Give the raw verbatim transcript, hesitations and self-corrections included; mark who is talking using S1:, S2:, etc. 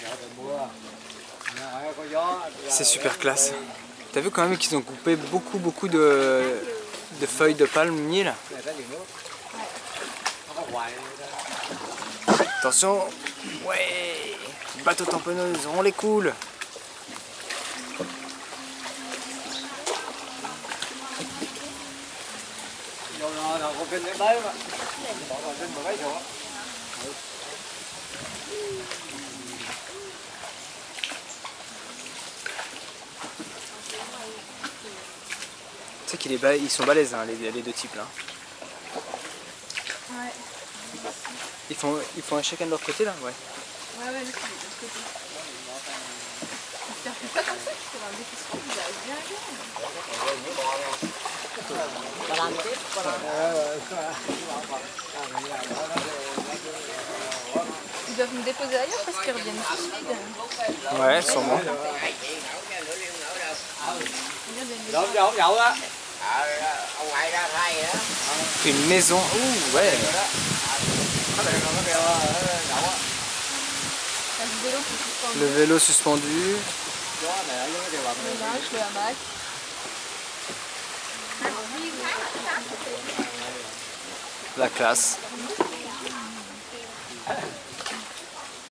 S1: C'est super classe. T'as vu quand même qu'ils ont coupé beaucoup beaucoup de, de feuilles de palmier là. Attention. Ouais. Bateau tamponneuse, on les coule. Tu sais qu'ils ils sont balèzes hein, les, les deux types là.
S2: Ouais.
S1: Ils font, ils font un chacun de leur côté là, ouais.
S2: Ouais, ouais, là, c'est de l'autre côté. J'espère que pas comme ça, parce que dans le déficit, il arrive bien bien. Ils doivent me déposer ailleurs parce qu'ils reviennent tous vides.
S1: Ouais, sûrement. Une maison, ouh, ouais. Le vélo suspendu.
S2: Le linge, le hamac.
S1: La classe.